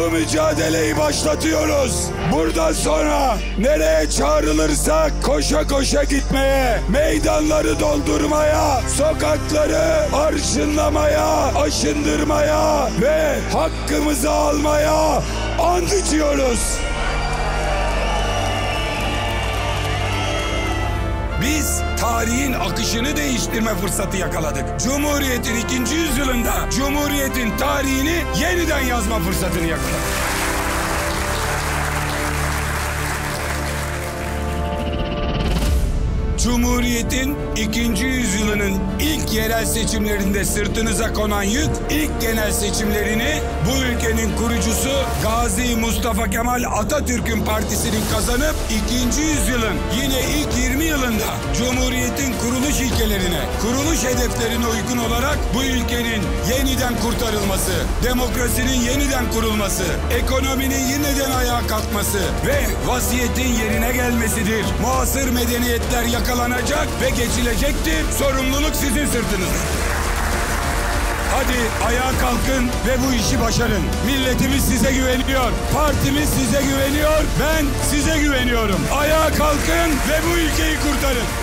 bu mücadeleyi başlatıyoruz. Buradan sonra nereye çağrılırsak koşa koşa gitmeye, meydanları doldurmaya, sokakları arşınlamaya, aşındırmaya ve hakkımızı almaya and içiyoruz. Biz tarihin akışını değiştirme fırsatı yakaladık. Cumhuriyet'in 2. yüzyılında Cumhuriyet'in tarihini yeniden yazma fırsatını yakaladık. Cumhuriyet'in 2. yüzyılının ilk yerel seçimlerinde sırtınıza konan yük, ilk genel seçimlerini bu ülkenin kurucusu Gazi Mustafa Kemal Atatürk'ün partisinin kazanıp 2. yüzyılın yine ilk 20 yılında Cumhuriyet'in kuruluş ilkelerine, kuruluş hedeflerine uygun olarak bu ülkenin yeniden kurtarılması, demokrasinin yeniden kurulması, ekonominin yeniden ayağa kalkması ve vasiyetin yerine gelmesidir. Muasır medeniyetler yakalanacak ve geçilecektir. Sorumluluk sizin sırtınızda. Hadi ayağa kalkın ve bu işi başarın. Milletimiz size güveniyor. Partimiz size güveniyor. Ben size güveniyorum. Ayağa kalkın ve bu ülkeyi kurtarın.